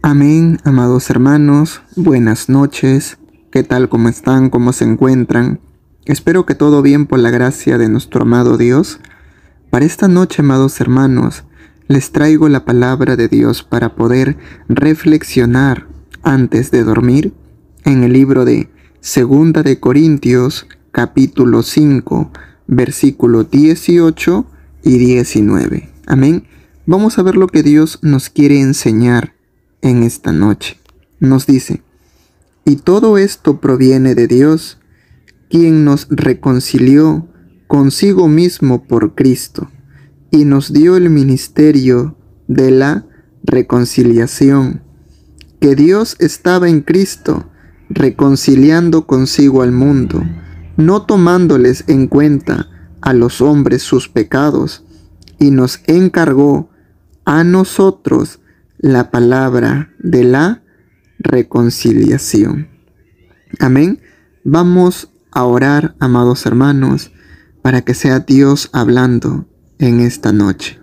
Amén, amados hermanos, buenas noches. ¿Qué tal? ¿Cómo están? ¿Cómo se encuentran? Espero que todo bien por la gracia de nuestro amado Dios. Para esta noche, amados hermanos, les traigo la palabra de Dios para poder reflexionar antes de dormir en el libro de Segunda de Corintios, capítulo 5, versículos 18 y 19. Amén. Vamos a ver lo que Dios nos quiere enseñar en esta noche. Nos dice: y todo esto proviene de Dios, quien nos reconcilió consigo mismo por Cristo, y nos dio el ministerio de la reconciliación, que Dios estaba en Cristo, reconciliando consigo al mundo, no tomándoles en cuenta a los hombres sus pecados, y nos encargó a nosotros la palabra de la reconciliación. Amén. Vamos a orar, amados hermanos, para que sea Dios hablando en esta noche.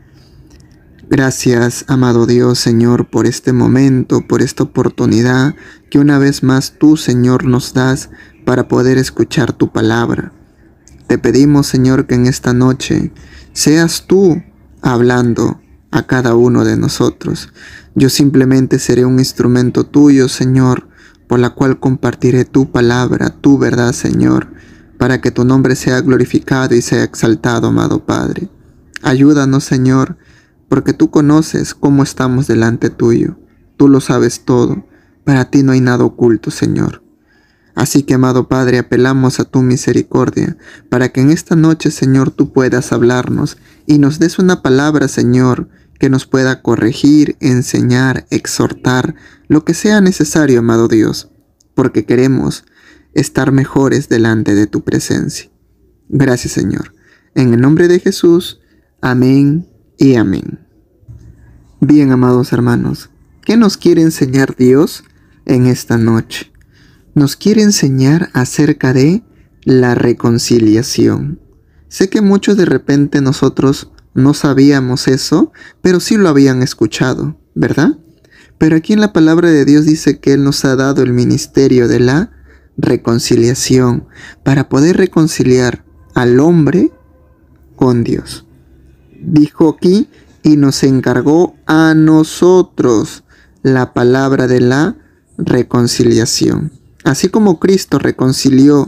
Gracias, amado Dios, Señor, por este momento, por esta oportunidad que una vez más tú, Señor, nos das para poder escuchar tu palabra. Te pedimos, Señor, que en esta noche seas tú hablando a cada uno de nosotros. Yo simplemente seré un instrumento tuyo, Señor, por la cual compartiré tu palabra, tu verdad, Señor, para que tu nombre sea glorificado y sea exaltado, amado Padre. Ayúdanos, Señor, porque tú conoces cómo estamos delante tuyo. Tú lo sabes todo. Para ti no hay nada oculto, Señor. Así que, amado Padre, apelamos a tu misericordia, para que en esta noche, Señor, tú puedas hablarnos y nos des una palabra, Señor, que nos pueda corregir, enseñar, exhortar, lo que sea necesario, amado Dios, porque queremos estar mejores delante de tu presencia. Gracias, Señor. En el nombre de Jesús, amén y amén. Bien, amados hermanos, ¿qué nos quiere enseñar Dios en esta noche? Nos quiere enseñar acerca de la reconciliación. Sé que muchos de repente nosotros no sabíamos eso, pero sí lo habían escuchado, ¿verdad? Pero aquí en la palabra de Dios dice que Él nos ha dado el ministerio de la reconciliación para poder reconciliar al hombre con Dios. Dijo aquí: y nos encargó a nosotros la palabra de la reconciliación. Así como Cristo reconcilió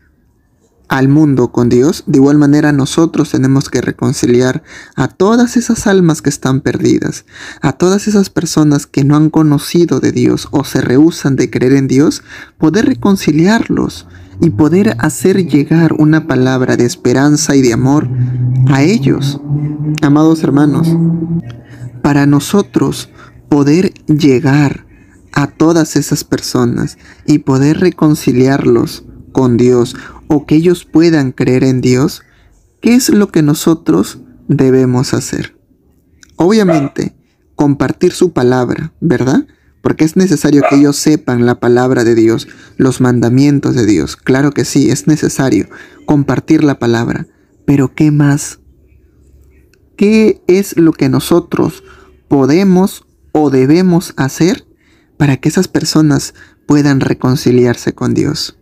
al mundo con Dios, de igual manera nosotros tenemos que reconciliar a todas esas almas que están perdidas, a todas esas personas que no han conocido de Dios o se rehúsan de creer en Dios, poder reconciliarlos y poder hacer llegar una palabra de esperanza y de amor a ellos. Amados hermanos, para nosotros poder llegar a todas esas personas y poder reconciliarlos con Dios, o que ellos puedan creer en Dios, ¿qué es lo que nosotros debemos hacer? Obviamente, compartir su palabra, ¿verdad? Porque es necesario que ellos sepan la palabra de Dios, los mandamientos de Dios. Claro que sí, es necesario compartir la palabra. Pero ¿qué más? ¿Qué es lo que nosotros podemos o debemos hacer para que esas personas puedan reconciliarse con Dios?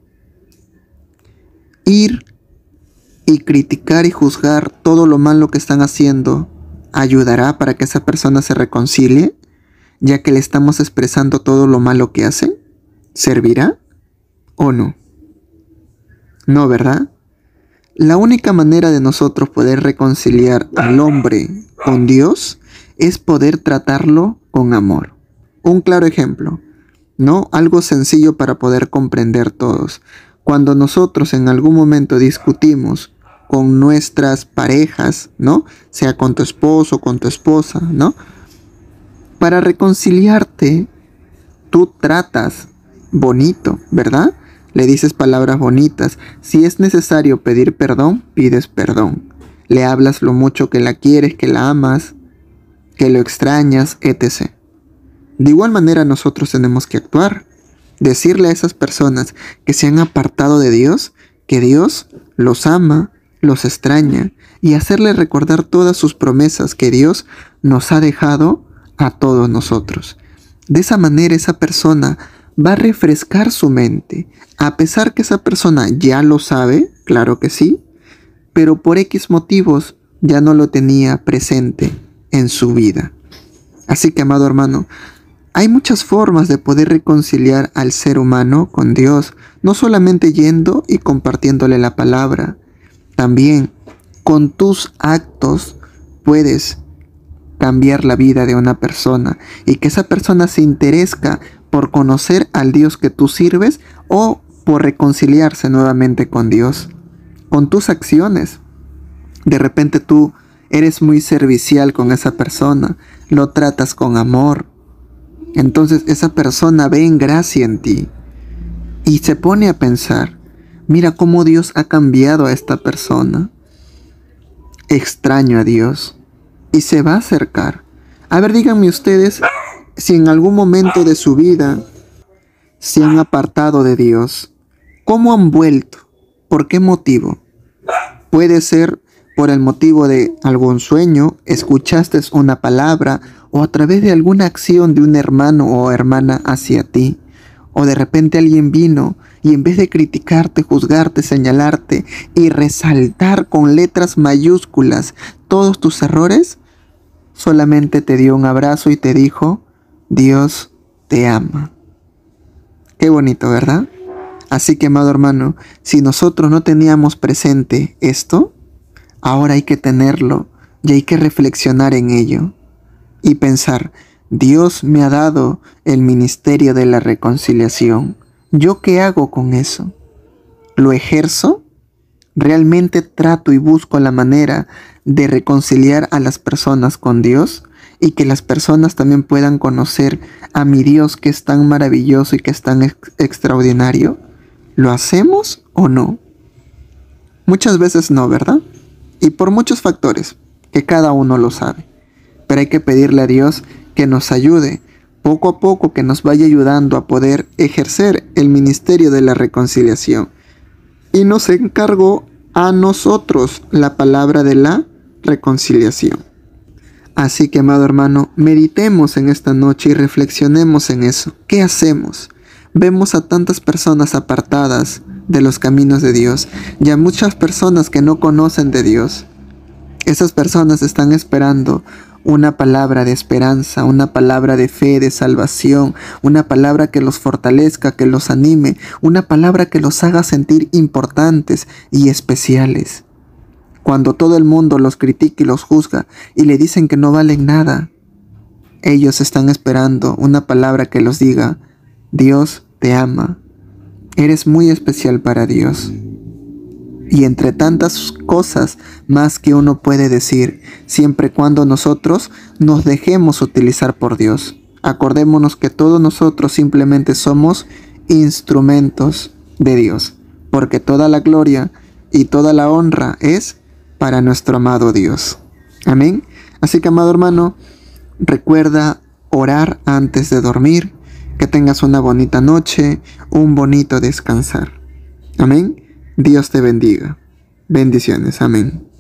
Ir y criticar y juzgar todo lo malo que están haciendo ayudará para que esa persona se reconcilie, ya que le estamos expresando todo lo malo que hacen. ¿Servirá o no? No, ¿verdad? La única manera de nosotros poder reconciliar al hombre con Dios es poder tratarlo con amor. Un claro ejemplo, ¿no? Algo sencillo para poder comprender todos. Cuando nosotros en algún momento discutimos con nuestras parejas, ¿no? Sea con tu esposo, con tu esposa, ¿no? Para reconciliarte, tú tratas bonito, ¿verdad? Le dices palabras bonitas. Si es necesario pedir perdón, pides perdón. Le hablas lo mucho que la quieres, que la amas, que lo extrañas, etc. De igual manera nosotros tenemos que actuar. Decirle a esas personas que se han apartado de Dios, que Dios los ama, los extraña, y hacerle recordar todas sus promesas que Dios nos ha dejado a todos nosotros. De esa manera esa persona va a refrescar su mente, a pesar que esa persona ya lo sabe, claro que sí, pero por X motivos ya no lo tenía presente en su vida. Así que, amado hermano, hay muchas formas de poder reconciliar al ser humano con Dios, no solamente yendo y compartiéndole la palabra, también con tus actos puedes cambiar la vida de una persona y que esa persona se interese por conocer al Dios que tú sirves o por reconciliarse nuevamente con Dios. Con tus acciones. De repente tú eres muy servicial con esa persona, lo tratas con amor. Entonces esa persona ve en gracia en ti y se pone a pensar, mira cómo Dios ha cambiado a esta persona. Extraño a Dios. Y se va a acercar. A ver, díganme ustedes si en algún momento de su vida se han apartado de Dios. ¿Cómo han vuelto? ¿Por qué motivo? Puede ser por el motivo de algún sueño, escuchaste una palabra o a través de alguna acción de un hermano o hermana hacia ti. O de repente alguien vino y en vez de criticarte, juzgarte, señalarte y resaltar con letras mayúsculas todos tus errores, solamente te dio un abrazo y te dijo, Dios te ama. Qué bonito, ¿verdad? Así que, amado hermano, si nosotros no teníamos presente esto, ahora hay que tenerlo y hay que reflexionar en ello y pensar, Dios me ha dado el ministerio de la reconciliación. ¿Yo qué hago con eso? ¿Lo ejerzo? ¿Realmente trato y busco la manera de reconciliar a las personas con Dios? Y que las personas también puedan conocer a mi Dios que es tan maravilloso y que es tan extraordinario. ¿Lo hacemos o no? Muchas veces no, ¿verdad? Y por muchos factores, que cada uno lo sabe. Pero hay que pedirle a Dios que nos ayude, poco a poco, que nos vaya ayudando a poder ejercer el ministerio de la reconciliación. Y nos encargó a nosotros la palabra de la reconciliación. Así que, amado hermano, meditemos en esta noche y reflexionemos en eso. ¿Qué hacemos? Vemos a tantas personas apartadas de los caminos de Dios y a muchas personas que no conocen de Dios. Esas personas están esperando una palabra de esperanza, una palabra de fe, de salvación, una palabra que los fortalezca, que los anime, una palabra que los haga sentir importantes y especiales. Cuando todo el mundo los critica y los juzga y le dicen que no valen nada, ellos están esperando una palabra que los diga, Dios te ama, eres muy especial para Dios. Y entre tantas cosas más que uno puede decir, siempre y cuando nosotros nos dejemos utilizar por Dios. Acordémonos que todos nosotros simplemente somos instrumentos de Dios, porque toda la gloria y toda la honra es para nuestro amado Dios. Amén. Así que, amado hermano, recuerda orar antes de dormir, que tengas una bonita noche, un bonito descansar. Amén. Dios te bendiga. Bendiciones. Amén.